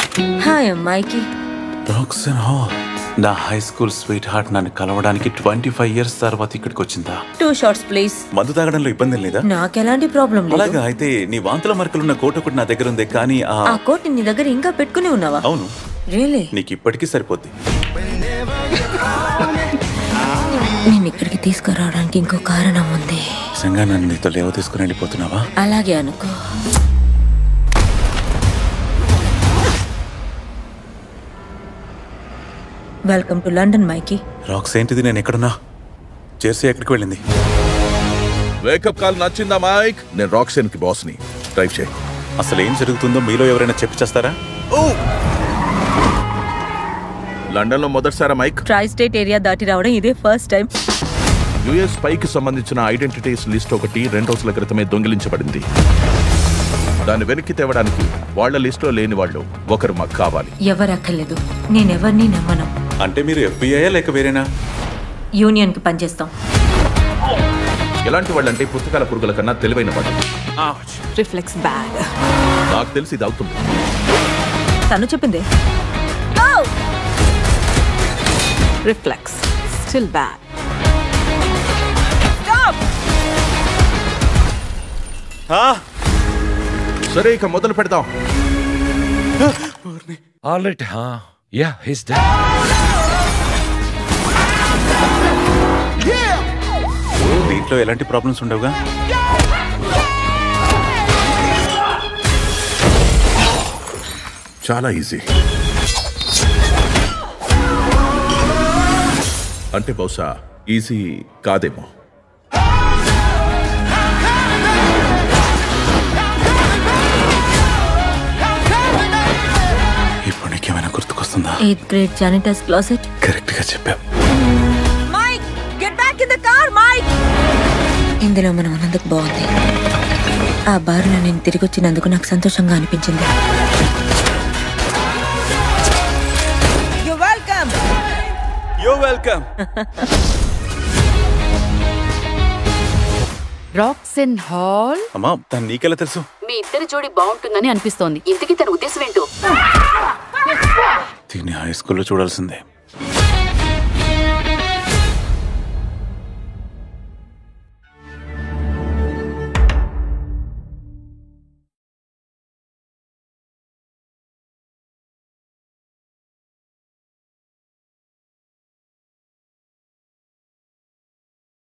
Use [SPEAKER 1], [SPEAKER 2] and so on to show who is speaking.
[SPEAKER 1] Hi అమ్మాయికి.
[SPEAKER 2] Roxanne Hall, నా high school sweetheart నన్ను కలవడానికి 25 years తర్వాత ఇక్కడికి వచ్చిందా?
[SPEAKER 1] 2 shots ప్లీజ్.
[SPEAKER 2] మందు తాగడంలో ఇబ్బంది లేదా?
[SPEAKER 1] నాకెలాంటి ప్రాబ్లం లేదు.
[SPEAKER 2] అలాగా అయితే నీ వాంతుల మరకలున్న కోట్ ఒకటి నా దగ్గర ఉంది, కానీ
[SPEAKER 1] ఆ కోట్ నీ దగ్గర ఇంకా పెట్టుకుని ఉన్నావా?
[SPEAKER 2] అవును.
[SPEAKER 1] రియలీ?
[SPEAKER 2] నీకు ఇప్పటికీ సరిపోద్ది.
[SPEAKER 1] నేను ఇక్కడికి తీసుకురావడానికి ఇంకో కారణం ఉంది.
[SPEAKER 2] నిజంగా నన్ను నీతో లేవ తీసుకుని వెళ్ళిపోతున్నావా?
[SPEAKER 1] అలాగే అనుకో. Welcome to London Mikey.
[SPEAKER 2] Rox ఏంటిది? నేను ఎక్కడున్నా? జెర్సీ ఎక్కడికి వెళ్ళింది?
[SPEAKER 3] వేకప్ కాల్ నచ్చిందా మైక్? నేను రాక్సన్ కి బాస్ ని. డ్రైవ్ చేయి.
[SPEAKER 2] అసలు ఏం జరుగుతుందో మీలో ఎవరైనా చెప్పి చేస్తారా?
[SPEAKER 3] లండన్ లో మొదటిసారా మైక్?
[SPEAKER 1] ట్రై స్టేట్ ఏరియా దాటి రావడం ఇదే ఫస్ట్ టైం.
[SPEAKER 3] యుఎస్ పైకి సంబంధించిన ఐడెంటిటీస్ లిస్ట్ ఒకటి 2 రోజుల క్రితమే దొంగిలించబడింది. దాన్ని వెనక్కి తేవడానికి వాళ్ళ లిస్ట్ లో లేని వాళ్ళు ఒకరు మాకు కావాలి.
[SPEAKER 1] ఎవరక్కర్లేదు, నేనెవరిని నమ్మను.
[SPEAKER 2] అంటే మీరు FBI లేక వేరేనా?
[SPEAKER 1] యూనియన్ కి పనిచేస్తాం.
[SPEAKER 3] ఎలాంటి వాళ్ళంటే పుస్తకాల పురుగుల కన్నా తెలివైన వాళ్ళు.
[SPEAKER 1] Reflex bag.
[SPEAKER 3] నాకు తెలిసి ఇది అవుతుంది.
[SPEAKER 1] తను చెప్పింది. Reflex still bag.
[SPEAKER 3] సరే ఇక మొదలు పెడదాం.
[SPEAKER 4] All right, huh? Yeah, he's dead.
[SPEAKER 2] దీంట్లో ఎలాంటి ప్రాబ్లమ్స్ ఉండవుగా?
[SPEAKER 3] చాలా ఈజీ. అంటే బహుశా ఈజీ కాదేమో.
[SPEAKER 2] ఇప్పుడు నీకేమైనా గుర్తుకొస్తుందా?
[SPEAKER 1] 8th grade janitor's closet.
[SPEAKER 2] Correct గా చెప్పావు.
[SPEAKER 1] Mike, get back in the car, Mike. ఇందులో మనం ఉన్నందుకు బాగుంది. ఆ బార్లో నేను తిరిగి వచ్చినందుకు నాకు సంతోషంగా అనిపించింది.
[SPEAKER 2] You're welcome.
[SPEAKER 5] రాక్సన్ హాల్.
[SPEAKER 2] అమ్మా, తను నీకెలా తెలుసు?
[SPEAKER 5] మీ ఇద్దరి జోడి బాగుంటుందని అనిపిస్తోంది. ఇంతకీ తన ఉద్దేశం ఏంటో?
[SPEAKER 2] దీన్ని హై స్కూల్లో చూడాల్సిందే.